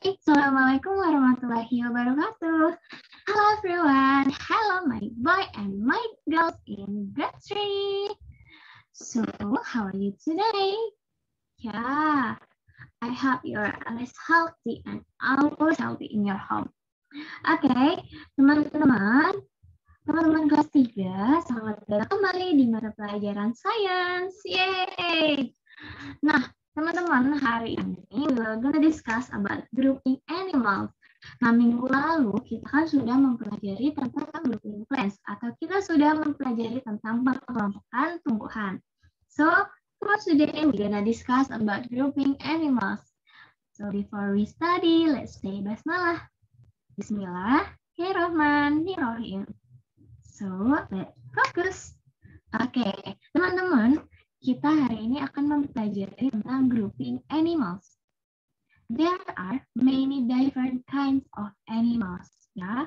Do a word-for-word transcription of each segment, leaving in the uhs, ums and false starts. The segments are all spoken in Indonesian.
Hai, Assalamualaikum warahmatullahi wabarakatuh. Hello everyone. Hello my boy and my girls in grade three. So, how are you today? Yeah, I hope you're always healthy and always healthy in your home. Oke, okay, teman-teman, teman-teman kelas tiga, selamat datang kembali di mata pelajaran sains. Yeay! Nah, teman-teman, hari ini we're gonna discuss about grouping animals. Nah, minggu lalu kita kan sudah mempelajari tentang grouping plants atau kita sudah mempelajari tentang pengelompokan tumbuhan. So, for today we're gonna discuss about grouping animals. So, before we study, let's say basmalah. Bismillahirrahmanirrahim. So, let's focus. Oke, okay, teman-teman, kita hari ini akan mempelajari tentang grouping animals. There are many different kinds of animals, ya.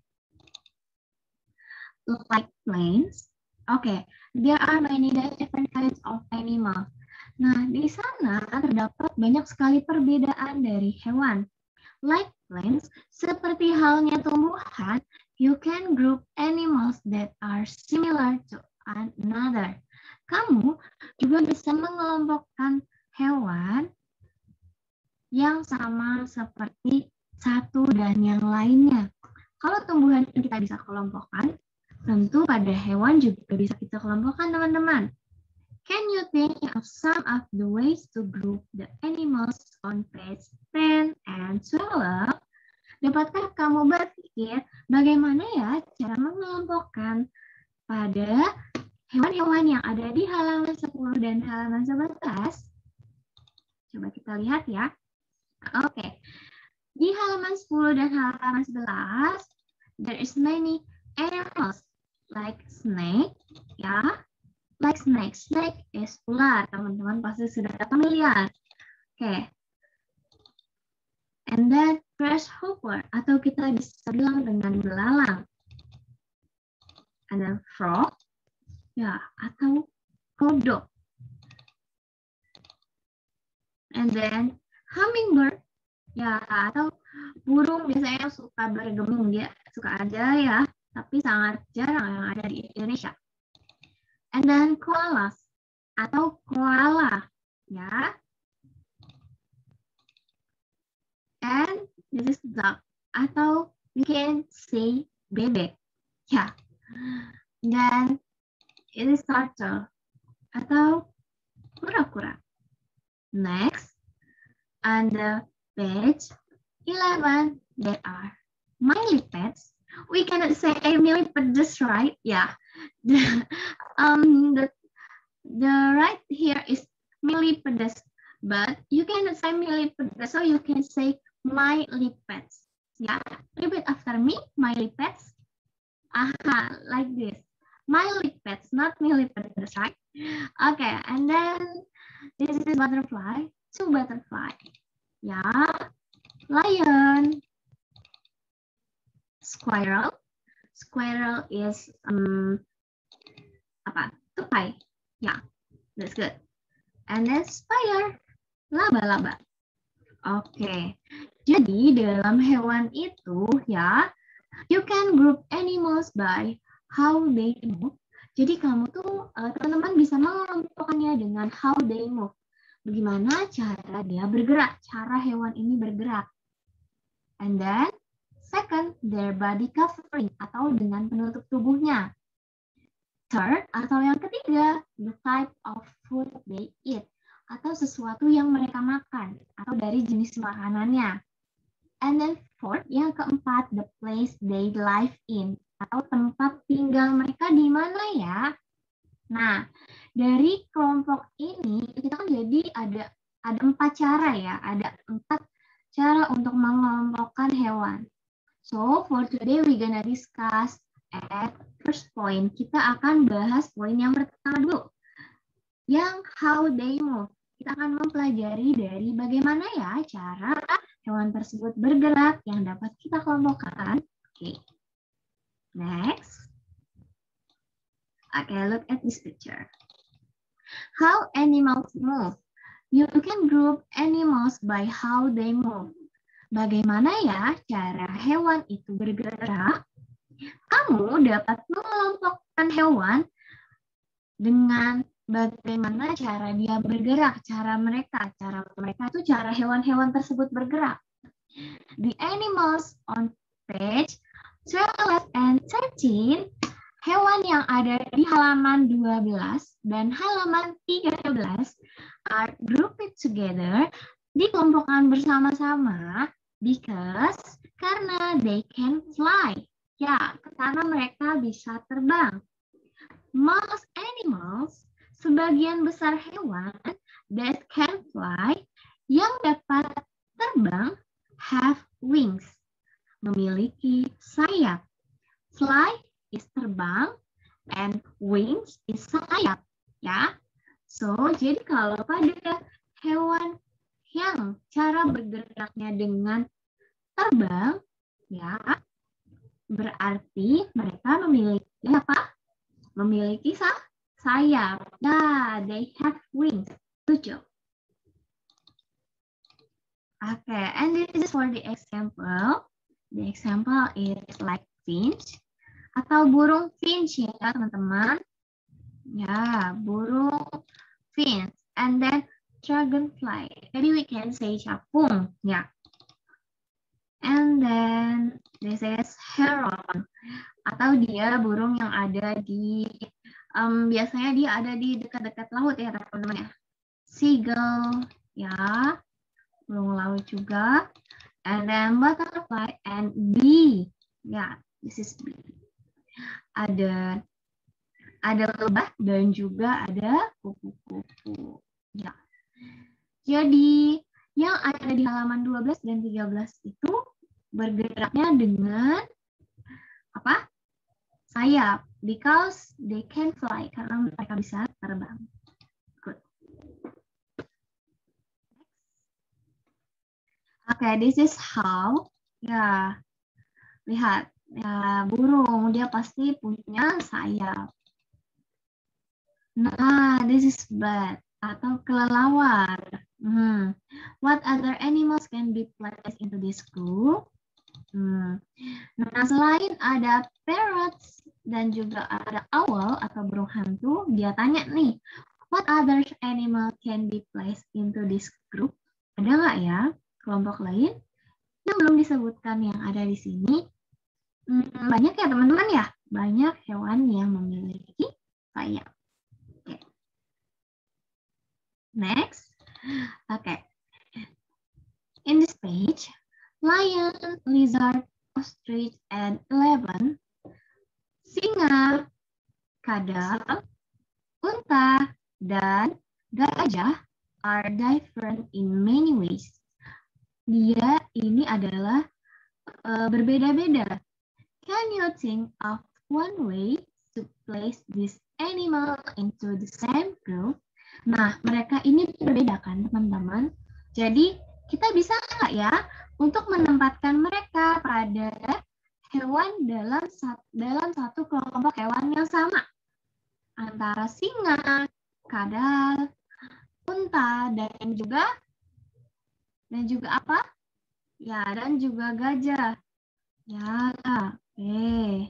Like plants. Oke, okay. There are many different kinds of animals. Nah, di sana terdapat banyak sekali perbedaan dari hewan. Like plants, seperti halnya tumbuhan, you can group animals that are similar to another. Kamu juga bisa mengelompokkan hewan yang sama seperti satu dan yang lainnya. Kalau tumbuhan kita bisa kelompokkan, tentu pada hewan juga bisa kita kelompokkan, teman-teman. Can you think of some of the ways to group the animals on page ten and twelve? Dapatkah kamu berpikir bagaimana ya cara mengelompokkan pada hewan-hewan yang ada di halaman sepuluh dan halaman sebelas? Coba kita lihat ya. Oke. Okay. Di halaman sepuluh dan halaman sebelas, there is many animals like snake, ya. Like snake. Snake is ular. Teman-teman pasti sudah familiar. Oke. Okay. And then grasshopper atau kita bisa bilang dengan belalang. And then frog. Ya, atau kodok. And then hummingbird, ya, atau burung biasanya suka bergeming, dia suka aja ya, tapi sangat jarang yang ada di Indonesia. And then koalas, atau koala, ya. And this is duck, atau we can say bebek, ya. Dan it is turtle atau kura-kura. Next, on the page eleven, there are millipedes. We cannot say millipedes, right? Yeah. The, um, the, the right here is millipedes, but you cannot say millipedes, so you can say millipedes. Yeah. Repeat after me, millipedes. Aha, like this. Millipedes, not millipedes, right? Okay, and then this is butterfly, two butterfly. Yeah, lion, squirrel. Squirrel is um apa? Tupai. Yeah, that's good. And then spider, laba-laba. Oke, okay. Jadi dalam hewan itu ya, you can group animals by how they move. Jadi kamu tuh teman-teman uh, bisa mengelompokkannya dengan how they move. Bagaimana cara dia bergerak, cara hewan ini bergerak. And then second, their body covering atau dengan penutup tubuhnya. Third, atau yang ketiga, the type of food they eat atau sesuatu yang mereka makan atau dari jenis makanannya. And then fourth, yang keempat, the place they live in atau tempat tinggal mereka di mana ya. Nah, dari kelompok ini kita kan jadi ada ada empat cara ya, ada empat cara untuk mengelompokkan hewan. So for today we gonna discuss at first point. Kita akan bahas poin yang pertama dulu, yang how they move. Kita akan mempelajari dari bagaimana ya cara hewan tersebut bergerak yang dapat kita kelompokkan. Oke. Okay. Next. Okay, look at this picture. How animals move. You can group animals by how they move. Bagaimana ya cara hewan itu bergerak? Kamu dapat mengelompokkan hewan dengan bagaimana cara dia bergerak, cara mereka, cara mereka itu cara hewan-hewan tersebut bergerak. The animals on page twelve and thirteen, hewan yang ada di halaman dua belas dan halaman tiga belas are grouped together, dikelompokkan bersama-sama because karena they can fly. Ya, karena mereka bisa terbang. Most animals, sebagian besar hewan that can fly, yang dapat terbang, have wings, memiliki sayap. Fly is terbang and wings is sayap, ya. So, jadi kalau pada hewan yang cara bergeraknya dengan terbang, ya, berarti mereka memiliki apa? Memiliki sah sayap. Nah, they have wings. Good job. Okay, and this is for the example. The example is like finch atau burung finch ya teman-teman. Ya, burung finch. And then dragonfly. Jadi we can say capung. Ya. And then this is heron. Atau dia burung yang ada di, um, biasanya dia ada di dekat-dekat laut ya teman-teman ya. Seagull, ya. Burung laut juga. And then butterfly and bee. Ya, this is bee. Ada ada lebah dan juga ada kupu-kupu. Ya. Jadi yang ada di halaman dua belas dan tiga belas itu bergeraknya dengan apa? Sayap. Because they can fly. Karena mereka bisa terbang. Good. Oke, okay, this is how. Ya, lihat. Ya, burung. Dia pasti punya sayap. Nah, this is bird. Atau kelelawar. Hmm. What other animals can be placed into this group? Hmm. Nah, selain ada parrots dan juga ada owl atau burung hantu, dia tanya nih, what other animal can be placed into this group? Ada nggak ya kelompok lain yang belum disebutkan yang ada di sini? Hmm, banyak ya teman-teman ya, banyak hewan yang memiliki sayap. Okay. Next, okay. In this page, lion, lizard, ostrich, and elephant, singa, kadal, unta, dan gajah are different in many ways. Dia ini adalah uh, berbeda-beda. Can you think of one way to place this animal into the same group? Nah, mereka ini berbeda kan, teman-teman? Jadi, kita bisa nggak ya untuk menempatkan mereka pada hewan dalam dalam satu kelompok hewan yang sama antara singa, kadal, unta dan juga dan juga apa? Ya, dan juga gajah. Ya, oke. Okay.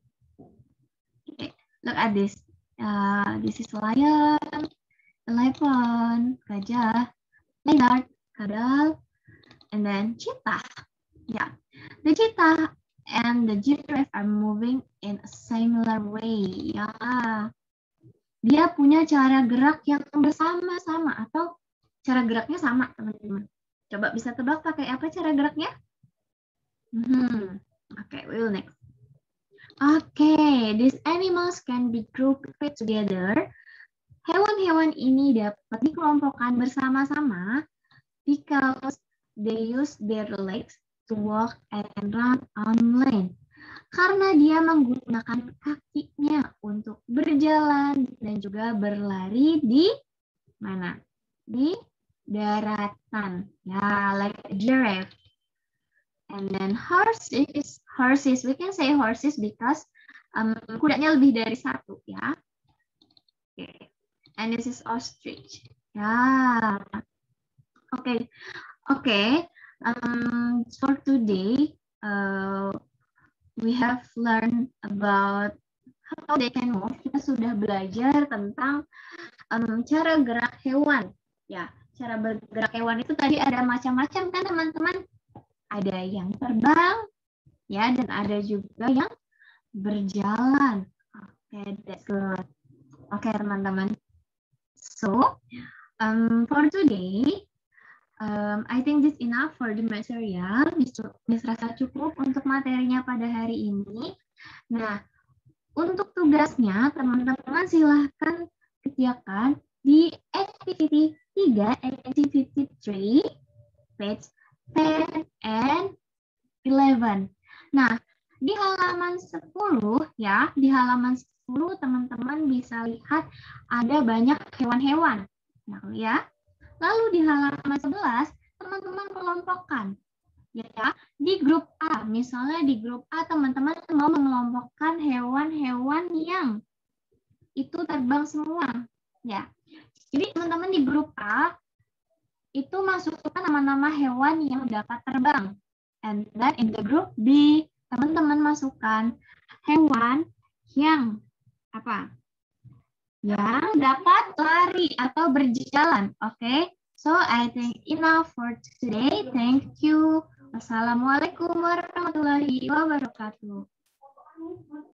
Okay. Look at this. Uh, this is lion, elephant, gajah, lizard, kadal, and then cheetah. Yeah, the cheetah and the giraffe are moving in a similar way. Ya, dia punya cara gerak yang bersama-sama atau cara geraknya sama, teman-teman. Coba bisa tebak pakai apa cara geraknya? Hmm. Oke, okay, we will next. Oke, okay, these animals can be grouped together. Hewan-hewan ini dapat dikelompokkan bersama-sama because they use their legs to walk and run on land. Karena dia menggunakan kakinya untuk berjalan dan juga berlari di mana? Di daratan. Ya, like a giraffe. And then horses, horses, we can say horses because um, kudanya lebih dari satu, ya. Oke. Okay. And this is ostrich. Ya. Oke. Okay. Oke. Okay. Um, for today, uh, we have learned about how they can move. Kita sudah belajar tentang um, cara gerak hewan. Ya, cara bergerak hewan itu tadi ada macam-macam kan teman-teman? Ada yang terbang, ya, dan ada juga yang berjalan. Oke, okay, that's good. Oke, okay, teman-teman. So, um, for today, um, I think this enough for the material. Miss rasa cukup untuk materinya pada hari ini. Nah, untuk tugasnya, teman-teman silahkan kerjakan di activity tiga, activity three, page ten and eleven. Nah, di halaman sepuluh ya, di halaman sepuluh teman-teman bisa lihat ada banyak hewan-hewan. Nah, ya. Lalu di halaman sebelas teman-teman kelompokkan. Ya, di grup A, misalnya di grup A teman-teman mau mengelompokkan hewan-hewan yang itu terbang semua. Ya. Jadi teman-teman di grup A itu masukkan nama-nama hewan yang dapat terbang. And then in the group B, teman-teman masukkan hewan yang apa? Yang dapat lari atau berjalan. Oke. Okay? So I think enough for today. Thank you. Wassalamualaikum warahmatullahi wabarakatuh.